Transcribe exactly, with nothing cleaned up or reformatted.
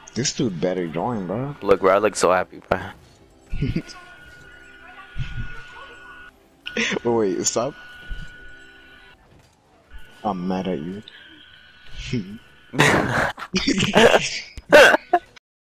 This dude better join, bro. Look, bro, I look so happy, bro. But wait, stop. I'm mad at you.